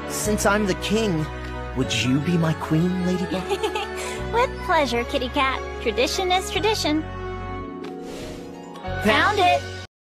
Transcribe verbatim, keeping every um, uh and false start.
Since I'm the king, would you be my queen, Ladybug? With pleasure, kitty cat. Tradition is tradition. Found it!